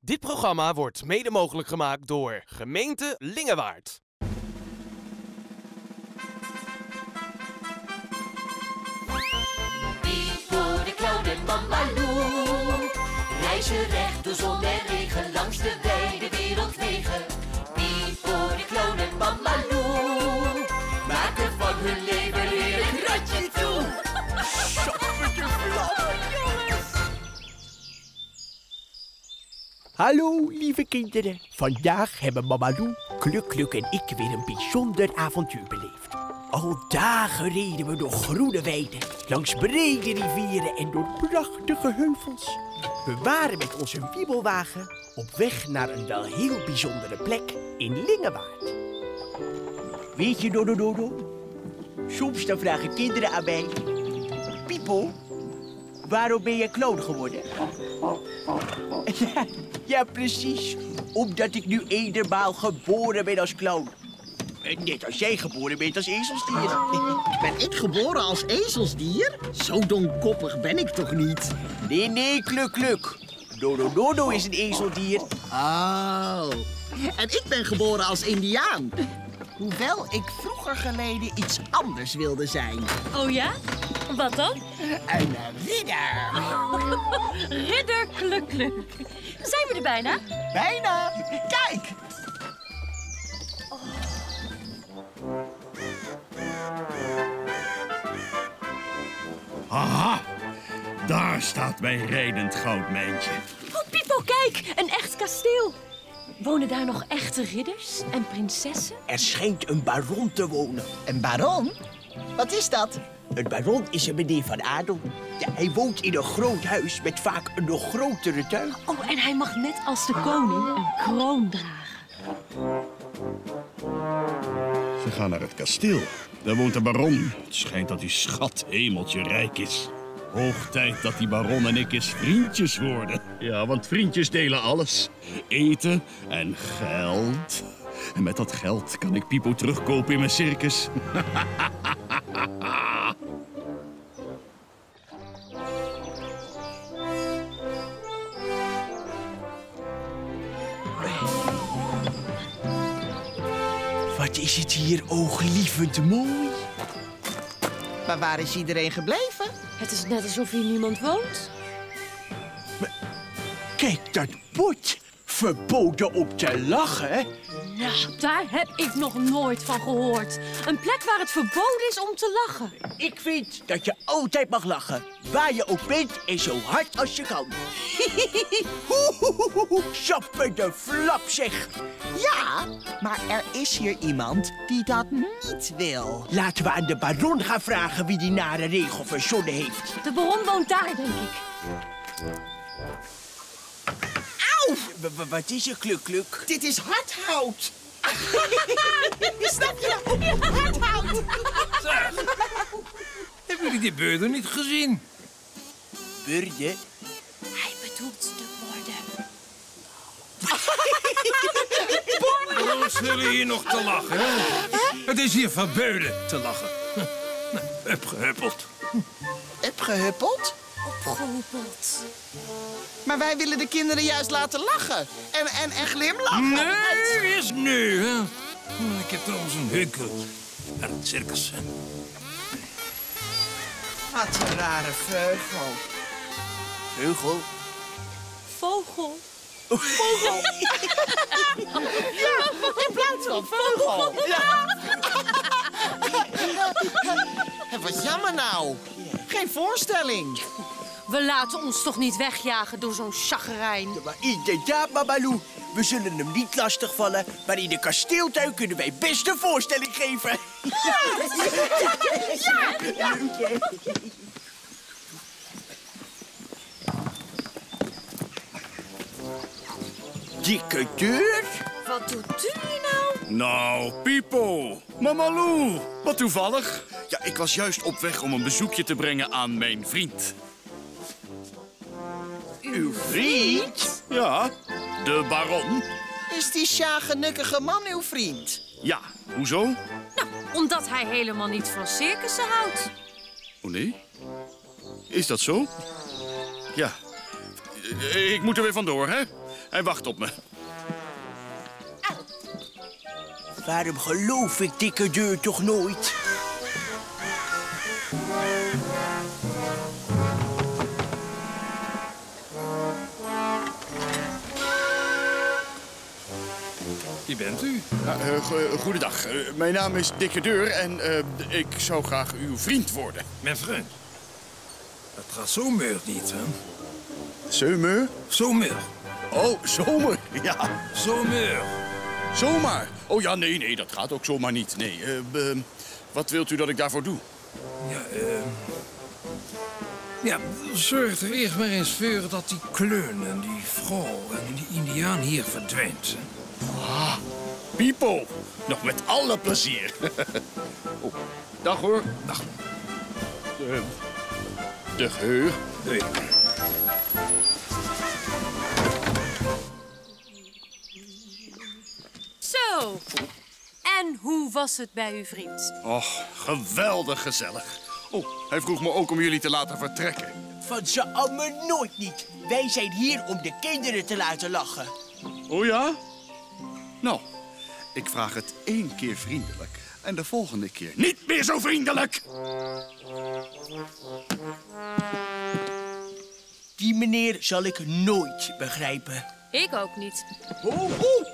Dit programma wordt mede mogelijk gemaakt door gemeente Lingewaard. Pipo de clown en mama Lou reizen recht door zon en regen langs de wijde wereldwegen. Pipo de clown en mama Lou maken van hun leven weer een ratje toe. Hallo, lieve kinderen. Vandaag hebben mama Lou, Kluk en ik weer een bijzonder avontuur beleefd. Al dagen reden we door groene weiden, langs brede rivieren en door prachtige heuvels. We waren met onze wiebelwagen op weg naar een wel heel bijzondere plek in Lingewaard. Weet je, Dodo? Soms dan vragen kinderen aan mij: Pipo, waarom ben je clown geworden? Ja, precies. Omdat ik nu eenmaal geboren ben als clown. Net als jij geboren bent als ezelsdier. Ben ik geboren als ezelsdier? Zo domkoppig ben ik toch niet? Nee, Kluk. Dodo is een ezeldier. Oh. En ik ben geboren als indiaan. Hoewel ik vroeger geleden iets anders wilde zijn. Oh ja? Wat dan? Een ridder. Ridder Kluk. Zijn we er bijna? Bijna. Kijk. Aha, daar staat mijn rijdend goudmijntje. Oh, Pipo, kijk! Een echt kasteel. Wonen daar nog echte ridders en prinsessen? Er schijnt een baron te wonen. Een baron? Wat is dat? Een baron is een meneer van adel. Ja, hij woont in een groot huis met vaak een nog grotere tuin. Oh, en hij mag net als de koning een kroon dragen. Ze gaan naar het kasteel. Daar woont de baron. Het schijnt dat die schat hemeltje rijk is. Hoog tijd dat die baron en ik eens vriendjes worden. Ja, want vriendjes delen alles. Eten en geld. En met dat geld kan ik Pipo terugkopen in mijn circus. Wat is het hier ooglievend mooi. Maar waar is iedereen gebleven? Het is net alsof hier niemand woont. Kijk dat bord. Verboden om te lachen. Nou, daar heb ik nog nooit van gehoord. Een plek waar het verboden is om te lachen. Ik vind dat je altijd mag lachen. Waar je ook bent en zo hard als je kan. Sappen de flap, zeg. Ja, maar er is hier iemand die dat niet wil. Laten we aan de baron gaan vragen wie die nare regel verzonnen heeft. De baron woont daar, denk ik. Auw! Wat is er, Kluk? Dit is hardhout. Snap je? Hardhout. Hebben jullie die beurder niet gezien? Burde? Hij bedoelt de borden. Waarom zullen hier nog te lachen? Hè? Het is hier verboden te lachen. Opgehuppeld. Opgehuppeld? Opgehoepeld. Maar wij willen de kinderen juist laten lachen. En glimlachen. Nee, is nu. Hè? Ik heb trouwens een hekel aan het circus. Wat een rare vogel. Vogel? Vogel. Vogel? Ja, in plaats van vogel. Ja. Wat jammer nou. Geen voorstelling. We laten ons toch niet wegjagen door zo'n chagrijn. Maar inderdaad, Babaloo. We zullen hem niet lastigvallen, maar in de kasteeltuin kunnen wij best een voorstelling geven. Ja! Dikke deur? Wat doet u nou? Nou, Pipo. Mama Lou, wat toevallig. Ja, ik was juist op weg om een bezoekje te brengen aan mijn vriend. Uw vriend? Ja, de baron. Is die sjagenukkige man uw vriend? Ja, hoezo? Nou, omdat hij helemaal niet van circussen houdt. Oh nee? Is dat zo? Ja. Ik moet er weer vandoor, hè? Hij wacht op me. Waarom geloof ik dikke deur toch nooit? Wie bent u? Goedendag. Mijn naam is Dikke Deur en ik zou graag uw vriend worden. Mijn vriend. Dat gaat zomaar niet, hè? Zomer? Zomaar. Oh, zomer. Ja. Zomaar. Zomaar. Oh ja, nee, dat gaat ook zomaar niet. Nee, wat wilt u dat ik daarvoor doe? Ja, zorg er eerst maar eens voor dat die kleun en die vrouw en die indiaan hier verdwijnt. Ah, Pipo. Nog met alle plezier. Oh, dag hoor. Dag. De geur. Nee. Zo. En hoe was het bij uw vriend? Och, geweldig gezellig. Oh, hij vroeg me ook om jullie te laten vertrekken. Van ze allemaal nooit niet. Wij zijn hier om de kinderen te laten lachen. Oh ja? Nou, ik vraag het 1 keer vriendelijk. En de volgende keer niet meer zo vriendelijk. Die meneer zal ik nooit begrijpen. Ik ook niet. Oh.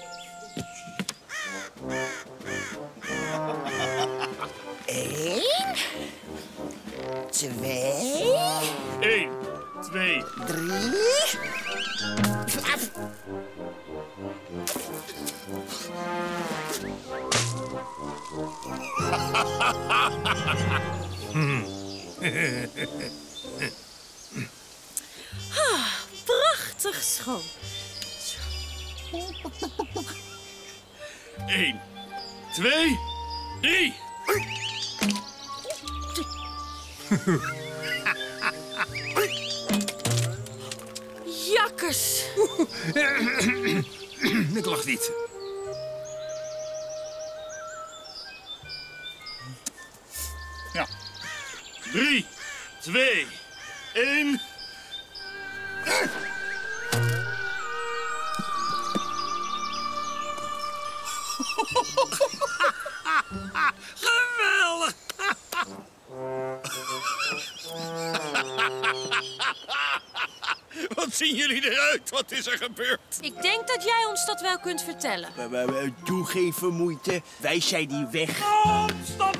1, 2, 1, 2. 3. Prachtig schoon. 1, 2, 3. Jakkers. Ik lach niet. Ja. 3, 2, 1. Geweldig! Wat zien jullie eruit? Wat is er gebeurd? Ik denk dat jij ons dat wel kunt vertellen. Doe geen vermoeite. Wij zijn hier weg. Stop!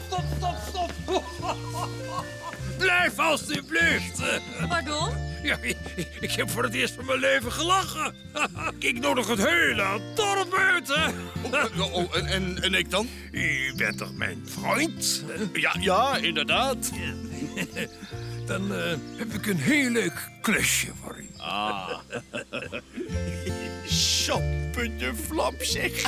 Blijf alstublieft. Pardon? Ja, ik heb voor het eerst van mijn leven gelachen. Ik nodig het hele dorp buiten. En ik dan? U bent toch mijn vriend? Ja, inderdaad. Dan heb ik een heel leuk klusje voor u. Sappen de vlam, zeg.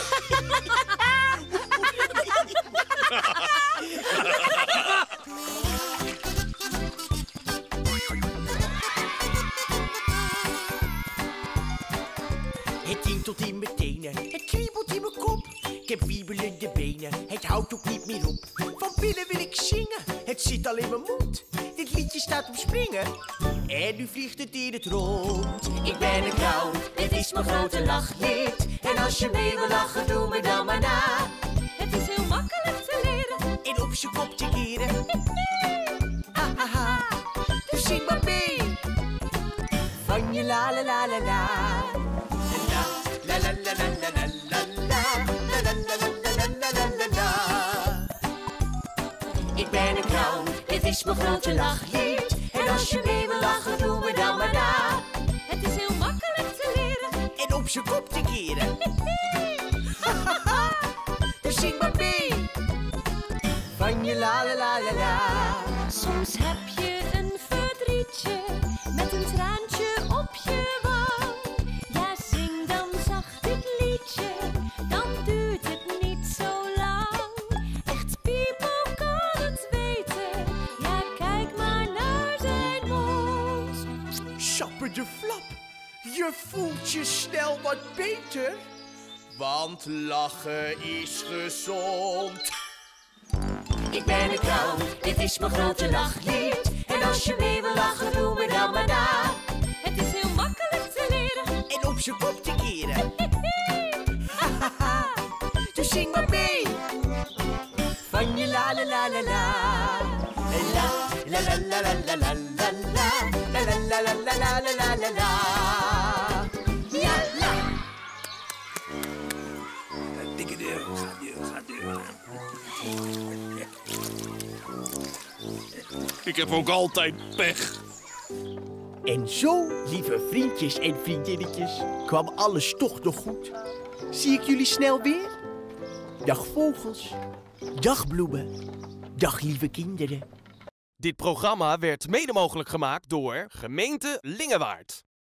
Het tintelt in mijn tenen, het kriebelt in mijn kop. Ik heb wiebelende benen, het houdt ook niet meer op. Van pillen wil ik zingen, het zit al in mijn mond. Dit liedje staat op springen en nu vliegt het in het rond. Ik ben een clown, dit is mijn grote lachlied. En als je mee wil lachen, doe me dan maar na. Het is heel makkelijk te leren. En op zijn kop te keren. Ha ha ha, dus zing maar mee. Van je la la la la la. La la la la la la la la. La la la la la la la la la. Ik ben een clown, dit is mijn grote lachlied. En als je mee wil lachen, doe me dan maar na. Het is heel makkelijk te leren. En op zijn kop te keren. Ha ha ha, dus zing maar mee. Van je la la la la la. Soms heb je een verdrietje met een traantje op je wang. Ja, zing dan zacht dit liedje, dan duurt het niet zo lang. Echt Pipo kan het weten, ja, kijk maar naar zijn mond. Sappen de flap, je voelt je snel wat beter. Want lachen is gezond. Ik ben een clown, dit is mijn grote lachlied. En als je mee wil lachen, doe me dan maar na. Het is heel makkelijk te leren. En en op zijn kop te keren. Dus zing maar mee. Van je la la la la la. La la la la la la la la. La la la la la la la la la. Ja, la. Dikke deur, ga deur. Ik heb ook altijd pech. En zo, lieve vriendjes en vriendinnetjes, kwam alles toch nog goed. Zie ik jullie snel weer? Dag vogels, dag bloemen, dag lieve kinderen. Dit programma werd mede mogelijk gemaakt door Gemeente Lingewaard.